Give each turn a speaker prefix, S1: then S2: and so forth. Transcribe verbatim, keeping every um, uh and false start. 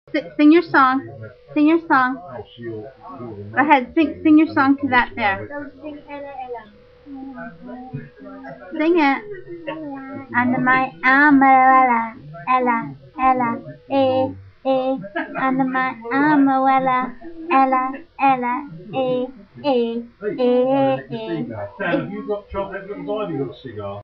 S1: S sing your song. Sing your song. Go ahead. Sing sing your song to that there. Sing it. Under my umbrella, Ella, Ella, eh, eh. Under my umbrella, Ella, Ella, eh, eh, eh, eh.
S2: Dan, have you got chocolate? Have you got a cigar?